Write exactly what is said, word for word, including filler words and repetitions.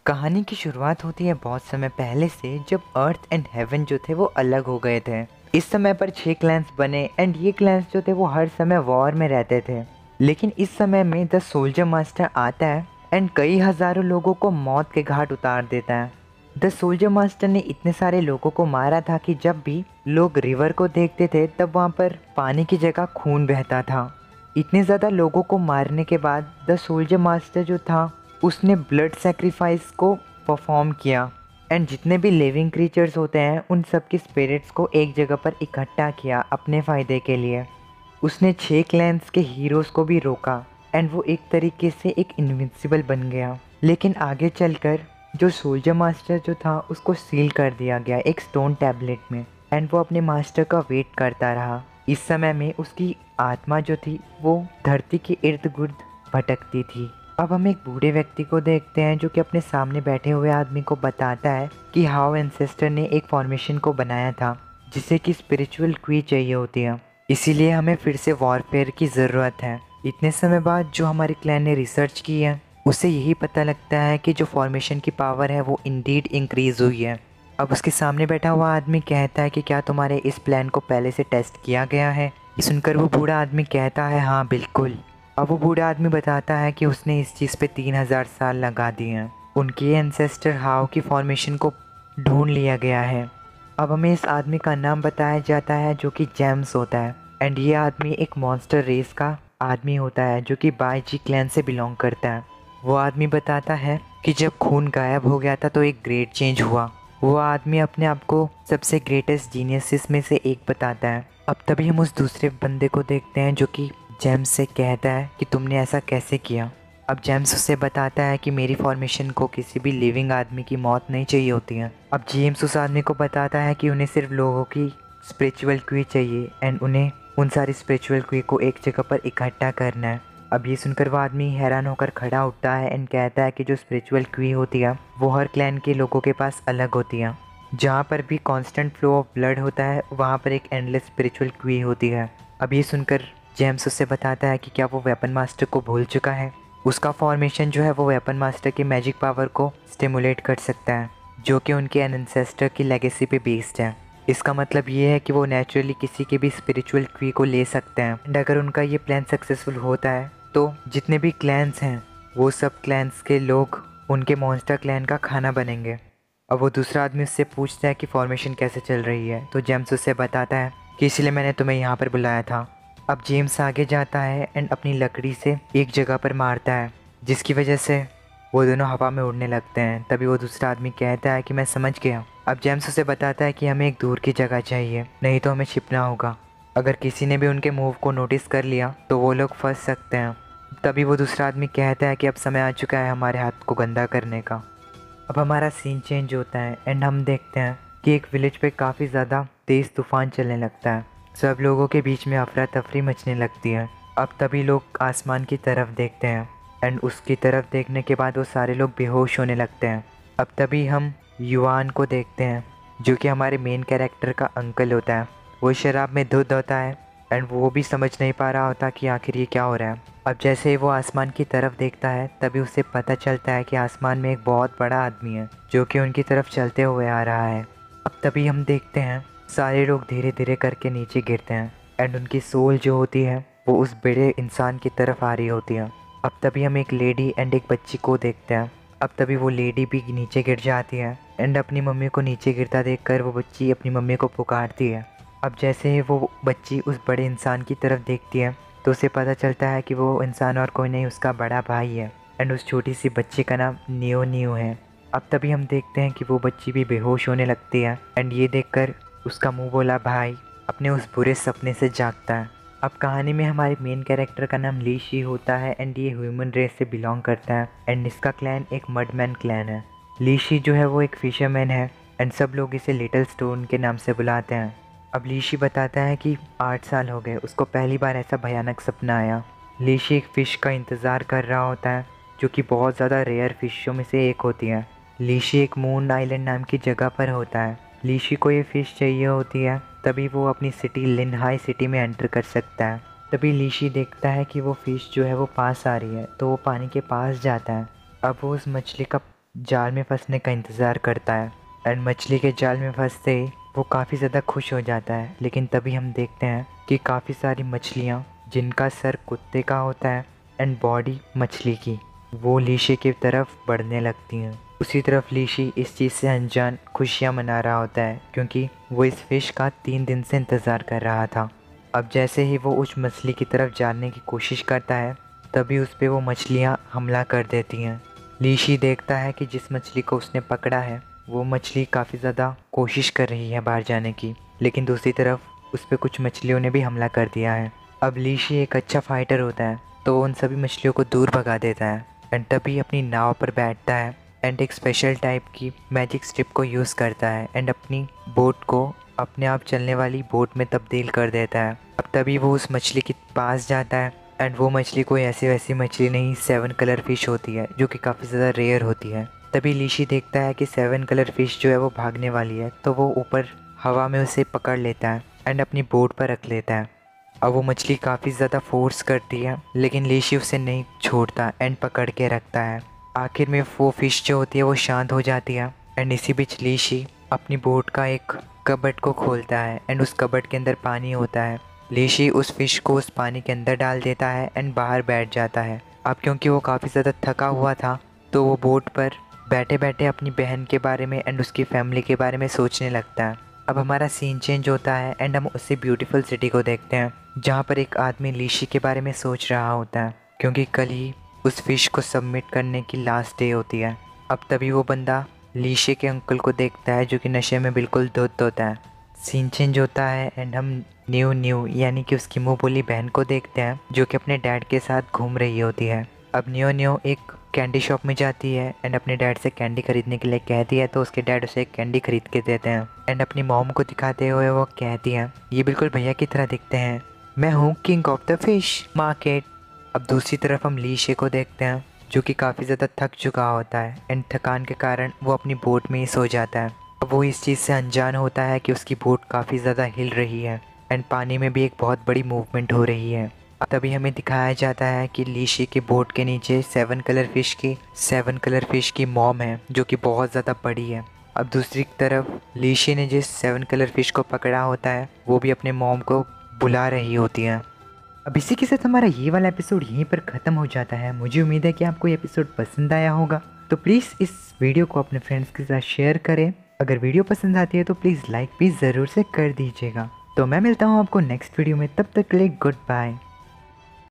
कहानी की शुरुआत होती है बहुत समय पहले से, जब अर्थ एंड हेवन जो थे वो अलग हो गए थे। इस समय पर छह क्लैंस बने एंड ये क्लैंस जो थे वो हर समय वॉर में रहते थे। लेकिन इस समय में द सोल्जर मास्टर आता है एंड कई हजारों लोगों को मौत के घाट उतार देता है। द सोल्जर मास्टर ने इतने सारे लोगों को मारा था कि जब भी लोग रिवर को देखते थे तब वहाँ पर पानी की जगह खून बहता था। इतने ज़्यादा लोगों को मारने के बाद द सोल्जर मास्टर जो था उसने ब्लड सेक्रीफाइस को परफॉर्म किया एंड जितने भी लिविंग क्रीचर्स होते हैं उन सब की स्पिरिट्स को एक जगह पर इकट्ठा किया अपने फ़ायदे के लिए। उसने छह क्लैंस के हीरोज़ को भी रोका एंड वो एक तरीके से एक इनविंसिबल बन गया। लेकिन आगे चलकर जो सोल्जर मास्टर जो था उसको सील कर दिया गया एक स्टोन टैबलेट में एंड वो अपने मास्टर का वेट करता रहा। इस समय में उसकी आत्मा जो थी वो धरती के इर्द गिर्द भटकती थी। अब हम एक बूढ़े व्यक्ति को देखते हैं जो कि अपने सामने बैठे हुए आदमी को बताता है कि हाउ एंसेस्टर ने एक फॉर्मेशन को बनाया था जिसे कि स्पिरिचुअल क्वी चाहिए होती है, इसीलिए हमें फिर से वॉरफेयर की ज़रूरत है। इतने समय बाद जो हमारे क्लैन ने रिसर्च की है उसे यही पता लगता है कि जो फॉर्मेशन की पावर है वो इंडीड इंक्रीज हुई है। अब उसके सामने बैठा हुआ आदमी कहता है कि क्या तुम्हारे इस प्लान को पहले से टेस्ट किया गया है। ये सुनकर वो बूढ़ा आदमी कहता है हाँ बिल्कुल। अब वो बूढ़ा आदमी बताता है कि उसने इस चीज़ पे तीन हज़ार साल लगा दिए हैं। उनके एंसेस्टर हाउ की फॉर्मेशन को ढूंढ लिया गया है। अब हमें इस आदमी का नाम बताया जाता है जो कि जेम्स होता है एंड ये आदमी एक मॉन्स्टर रेस का आदमी होता है जो कि बाईजी क्लैन से बिलोंग करता है। वो आदमी बताता है कि जब खून गायब हो गया था तो एक ग्रेट चेंज हुआ। वो आदमी अपने आप को सबसे ग्रेटेस्ट जीनियसिस में से एक बताता है। अब तभी हम उस दूसरे बंदे को देखते हैं जो कि जेम्स से कहता है कि तुमने ऐसा कैसे किया। अब जेम्स उससे बताता है कि मेरी फॉर्मेशन को किसी भी लिविंग आदमी की मौत नहीं चाहिए होती है। अब जेम्स उस आदमी को बताता है कि उन्हें सिर्फ लोगों की स्पिरिचुअल क्वी चाहिए एंड उन्हें उन सारी स्पिरिचुअल क्वी को एक जगह पर इकट्ठा करना है। अब ये सुनकर वो आदमी हैरान होकर खड़ा उठता है एंड कहता है कि जो स्पिरिचुअल क्वी होती है वो हर क्लैन के लोगों के पास अलग होती है। जहाँ पर भी कांस्टेंट फ्लो ऑफ ब्लड होता है वहाँ पर एक एंडलेस स्पिरिचुअल क्वी होती है। अब ये सुनकर जेम्स उससे बताता है कि क्या वो वेपन मास्टर को भूल चुका है। उसका फॉर्मेशन जो है वो वेपन मास्टर की मैजिक पावर को स्टिमुलेट कर सकता है जो कि उनके एंसेस्टर की लेगेसी पे बेस्ड है। इसका मतलब ये है कि वो नेचुरली किसी के भी स्पिरिचुअल क्वी को ले सकते हैं एंड अगर उनका ये प्लान सक्सेसफुल होता है तो जितने भी क्लैंस हैं वो सब क्लैंस के लोग उनके मॉन्स्टर क्लैन का खाना बनेंगे। अब वो दूसरा आदमी उससे पूछता है कि फॉर्मेशन कैसे चल रही है तो जेम्स उससे बताता है कि इसलिए मैंने तुम्हें यहाँ पर बुलाया था। अब जेम्स आगे जाता है एंड अपनी लकड़ी से एक जगह पर मारता है जिसकी वजह से वो दोनों हवा में उड़ने लगते हैं। तभी वो दूसरा आदमी कहता है कि मैं समझ गया। अब जेम्स उसे बताता है कि हमें एक दूर की जगह चाहिए, नहीं तो हमें छिपना होगा। अगर किसी ने भी उनके मूव को नोटिस कर लिया तो वो लोग फंस सकते हैं। तभी वो दूसरा आदमी कहता है कि अब समय आ चुका है हमारे हाथ को गंदा करने का। अब हमारा सीन चेंज होता है एंड हम देखते हैं कि एक विलेज पे काफ़ी ज़्यादा तेज़ तूफान चलने लगता है। सब लोगों के बीच में अफरा तफरी मचने लगती है। अब तभी लोग आसमान की तरफ देखते हैं एंड उसकी तरफ देखने के बाद वो सारे लोग बेहोश होने लगते हैं। अब तभी हम युआन को देखते हैं जो कि हमारे मेन कैरेक्टर का अंकल होता है। वो शराब में धुत होता है एंड वो भी समझ नहीं पा रहा होता कि आखिर ये क्या हो रहा है। अब जैसे ही वो आसमान की तरफ देखता है तभी उसे पता चलता है कि आसमान में एक बहुत बड़ा आदमी है जो कि उनकी तरफ चलते हुए आ रहा है। अब तभी हम देखते हैं सारे लोग धीरे धीरे करके नीचे गिरते हैं एंड उनकी सोल जो होती है वो उस बड़े इंसान की तरफ आ रही होती है। अब तभी हम एक लेडी एंड एक बच्ची को देखते हैं। अब तभी वो लेडी भी नीचे गिर जाती है एंड अपनी मम्मी को नीचे गिरता देखकर वो बच्ची अपनी मम्मी को पुकारती है। अब जैसे ही वो बच्ची उस बड़े इंसान की तरफ देखती है तो उसे पता चलता है कि वो इंसान और कोई नहीं उसका बड़ा भाई है एंड उस छोटी सी बच्ची का नाम नियो नियो है। अब तभी हम देखते हैं कि वो बच्ची भी बेहोश होने लगती है एंड ये देखकर उसका मुंह बोला भाई अपने उस बुरे सपने से जागता है। अब कहानी में हमारे मेन कैरेक्टर का नाम ली शी होता है एंड ये ह्यूमन रेस से बिलोंग करता है एंड इसका क्लैन एक मडमैन क्लैन है। ली शी जो है वो एक फिशरमैन है एंड सब लोग इसे लिटिल स्टोन के नाम से बुलाते हैं। अब ली शी बताता है कि आठ साल हो गए उसको पहली बार ऐसा भयानक सपना आया। ली शी एक फ़िश का इंतज़ार कर रहा होता है जो कि बहुत ज़्यादा रेयर फिशों में से एक होती है। ली शी एक मून आइलैंड नाम की जगह पर होता है। ली शी को ये फ़िश चाहिए होती है तभी वो अपनी सिटी लिनहाई सिटी में एंटर कर सकता है। तभी ली शी देखता है कि वो फ़िश जो है वो पास आ रही है तो वो पानी के पास जाता है। अब वो उस मछली का जाल में फंसने का इंतज़ार करता है एंड मछली के जाल में फंसते ही वो काफ़ी ज़्यादा खुश हो जाता है। लेकिन तभी हम देखते हैं कि काफ़ी सारी मछलियाँ जिनका सर कुत्ते का होता है एंड बॉडी मछली की, वो लीशी की तरफ बढ़ने लगती हैं। उसी तरफ लीशी इस चीज़ से अनजान खुशियाँ मना रहा होता है क्योंकि वो इस फिश का तीन दिन से इंतज़ार कर रहा था। अब जैसे ही वो उस मछली की तरफ जाने की कोशिश करता है तभी उस पर वो मछलियाँ हमला कर देती हैं। लीशी देखता है कि जिस मछली को उसने पकड़ा है वो मछली काफ़ी ज़्यादा कोशिश कर रही है बाहर जाने की, लेकिन दूसरी तरफ उस पर कुछ मछलियों ने भी हमला कर दिया है। अब लीशी एक अच्छा फाइटर होता है तो वो उन सभी मछलियों को दूर भगा देता है एंड तभी अपनी नाव पर बैठता है एंड एक स्पेशल टाइप की मैजिक स्ट्रिप को यूज़ करता है एंड अपनी बोट को अपने आप चलने वाली बोट में तब्दील कर देता है। अब तभी वो उस मछली के पास जाता है एंड वो मछली कोई ऐसी वैसी मछली नहीं, सेवन कलर फिश होती है जो कि काफ़ी ज़्यादा रेयर होती है। तभी लीशी देखता है कि सेवन कलर फिश जो है वो भागने वाली है तो वो ऊपर हवा में उसे पकड़ लेता है एंड अपनी बोट पर रख लेता है। अब वो मछली काफ़ी ज़्यादा फोर्स करती है लेकिन लीशी उसे नहीं छोड़ता एंड पकड़ के रखता है। आखिर में वो फिश जो होती है वो शांत हो जाती है एंड इसी बीच लीशी अपनी बोट का एक कबर्ड को खोलता है एंड उस कबर्ड के अंदर पानी होता है। लीशी उस फिश को उस पानी के अंदर डाल देता है एंड बाहर बैठ जाता है। अब क्योंकि वो काफ़ी ज़्यादा थका हुआ था तो वो बोट पर बैठे बैठे अपनी बहन के बारे में एंड उसकी फैमिली के बारे में सोचने लगता है। अब हमारा सीन चेंज होता है एंड हम उसी ब्यूटीफुल सिटी को देखते हैं जहाँ पर एक आदमी लीशी के बारे में सोच रहा होता है क्योंकि कल ही उस फिश को सबमिट करने की लास्ट डे होती है। अब तभी वो बंदा लीशी के अंकल को देखता है जो कि नशे में बिल्कुल धुत होता है। सीन चेंज होता है एंड हम न्यू न्यू यानी कि उसकी मुँह बोली बहन को देखते हैं जो कि अपने डैड के साथ घूम रही होती है। अब न्यू न्यू एक कैंडी शॉप में जाती है एंड अपने डैड से कैंडी खरीदने के लिए कहती है तो उसके डैड उसे एक कैंडी खरीद के देते हैं एंड अपनी मॉम को दिखाते हुए वो कहती है ये बिल्कुल भैया की तरह दिखते हैं, मैं हूँ king of the fish market. अब दूसरी तरफ हम लीशे को देखते हैं जो कि काफ़ी ज़्यादा थक चुका होता है एंड थकान के कारण वो अपनी बोट में ही सो जाता है। अब वो इस चीज़ से अनजान होता है कि उसकी बोट काफ़ी ज़्यादा हिल रही है एंड पानी में भी एक बहुत बड़ी मूवमेंट हो रही है। तभी हमें दिखाया जाता है कि लीशी के बोट के नीचे सेवन कलर फिश की सेवन कलर फिश की मॉम है जो कि बहुत ज़्यादा बड़ी है। अब दूसरी तरफ लीशी ने जिस सेवन कलर फिश को पकड़ा होता है वो भी अपने मॉम को बुला रही होती है। अब इसी के साथ हमारा ये वाला एपिसोड यहीं पर ख़त्म हो जाता है। मुझे उम्मीद है कि आपको ये एपिसोड पसंद आया होगा, तो प्लीज़ इस वीडियो को अपने फ्रेंड्स के साथ शेयर करें। अगर वीडियो पसंद आती है तो प्लीज़ लाइक भी ज़रूर से कर दीजिएगा। तो मैं मिलता हूँ आपको नेक्स्ट वीडियो में, तब तक के लिए गुड बाय।